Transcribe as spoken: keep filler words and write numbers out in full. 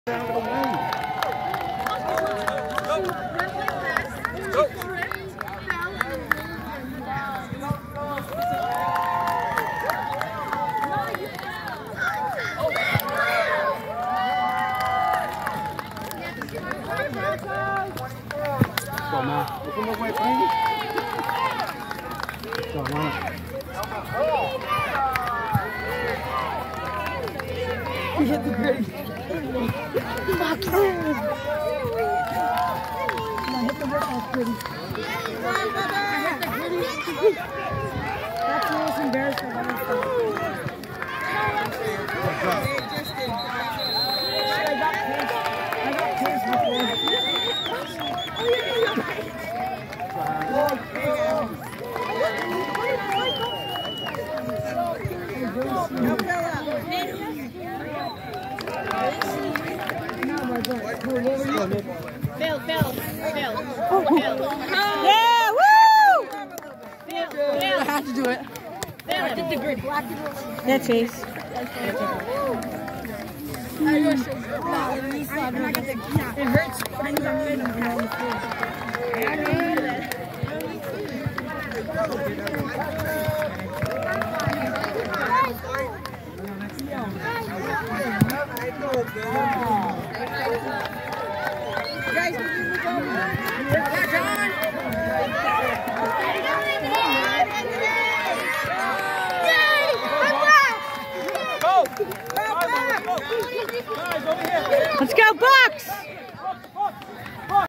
He hit the gritty. My turn. I hit the workout gritty. I hit the gritty. That's the most embarrassing one. I got pissed. I got pissed before. Phil, Phil, Phil, Phil. Yeah, woo! Phil, Phil. I have to do it. Phil, I did the grid. Yeah, Chase. It hurts. I